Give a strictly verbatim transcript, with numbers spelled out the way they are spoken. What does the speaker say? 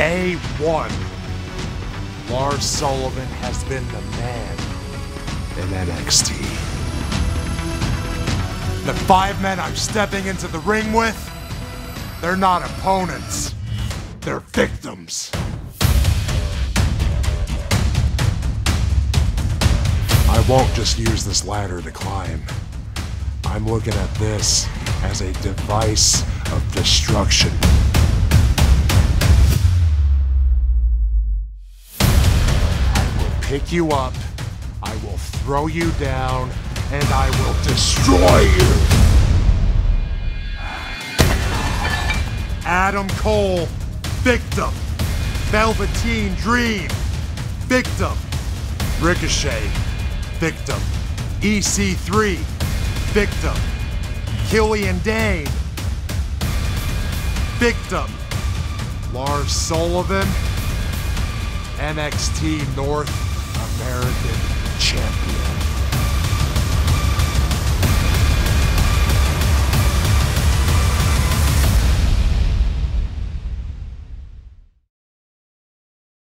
day one, Lars Sullivan has been the man in N X T. The five men I'm stepping into the ring with, they're not opponents, they're victims. I won't just use this ladder to climb. I'm looking at this as a device of destruction. I will pick you up, I will throw you down, and I will destroy you! Adam Cole, victim. Velveteen Dream, victim. Ricochet, victim. E C three, victim. Killian Dane, victim. Lars Sullivan, N X T North American Champion.